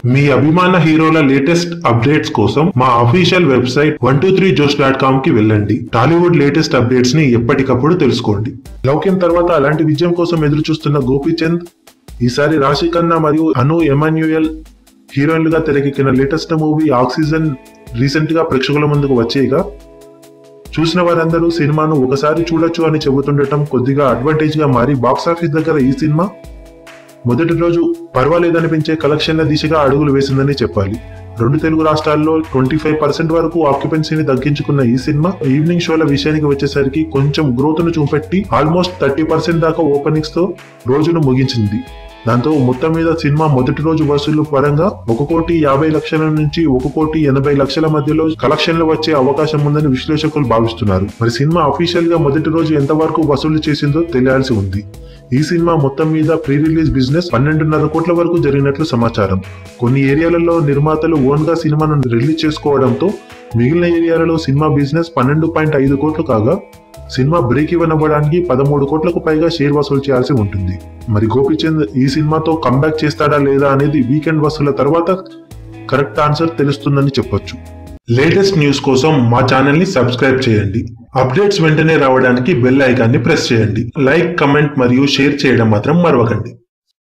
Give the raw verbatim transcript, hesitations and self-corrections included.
మీ అభిమాన హీరోల latest updates కోసం మా official website one two three Josh dot com కి వెళ్ళండి. టాలీవుడ్ లేటెస్ట్ అప్డేట్స్ ని ఎప్పటికప్పుడు తెలుసుకోండి. లౌక్యం తర్వాత అలాంటి విజయం కోసం ఎదురు చూస్తున్న గోపీచంద్ ఈసారి రాశి ఖన్నా మరియు అను ఎమాన్యుయల్ హీరోయిన్లుగా తెరకెక్కిన లేటెస్ట్ మూవీ ఆక్సిజన్ రీసెంట్ గా ప్రేక్షకుల ముందుకు వచ్చేయగా చూసిన వారందరూ సినిమాను ఒకసారి చూడొచ్చు అని చెబుతుండటం కొద్దిగా అడ్వాంటేజ్ గా మారి బాక్సాఫీస్ దగ్గర ఈ సినిమా మొదటి రోజు పర్వాలేదనిపించే కలెక్షన్ల దిశగా అడుగులు వేసిందని చెప్పాలి. రెండు తెలుగు రాష్ట్రాల్లో ట్వంటీ ఫైవ్ పర్సెంట్ వరకు ఆక్యుపెన్సీని తగ్గించుకున్న ఈ సినిమా ఈవినింగ్ షోల విషయానికి వచ్చేసరికి కొంచెం గ్రోత్ ను చూపెట్టి ఆల్మోస్ట్ థర్టీ పర్సెంట్ దాకా ఓపెనింగ్స్ తో రోజును ముగించింది. దాంతో మొత్తం మీద సినిమా మొదటి రోజు వసూళ్లు పరంగా ఒక కోటి యాభై లక్షల నుంచి ఒక కోటి ఎనభై లక్షల మధ్యలో కలెక్షన్లు వచ్చే అవకాశం ఉందని విశ్లేషకులు భావిస్తున్నారు. మరి సినిమా అఫీషియల్ గా మొదటి రోజు ఎంత వరకు వసూలు చేసిందో తెలియాల్సి ఉంది. ఈ సినిమా మొత్తం మీద ప్రీ రిలీజ్ బిజినెస్ పన్నెండున్నర కోట్ల వరకు జరిగినట్లు సమాచారం. కొన్ని ఏరియాలలో నిర్మాతలు ఓన్ గా సినిమాను రిలీజ్ చేసుకోవడంతో మిగిలిన ఏరియాలలో సినిమా బిజినెస్ పన్నెండు పాయింట్ ఐదు కోట్లు కాగా సినిమా బ్రేక్ ఈవెన్ అవ్వడానికి పదమూడు కోట్లకు పైగా షేర్ వసూలు చేయాల్సి ఉంటుంది. మరి గోపీచంద్ ఈ సినిమాతో కంబ్యాక్ చేస్తాడా లేదా అనేది వీకెండ్ వసూళ్ల తర్వాత కరెక్ట్ ఆన్సర్ తెలుస్తుందని చెప్పొచ్చు. లేటెస్ట్ న్యూస్ కోసం మా ఛానల్ ని సబ్స్క్రైబ్ చేయండి. అప్డేట్స్ వెంటనే రావడానికి బెల్ ఐకాన్ ని ప్రెస్ చేయండి. లైక్, కమెంట్ మరియు షేర్ చేయడం మాత్రం మరవకండి.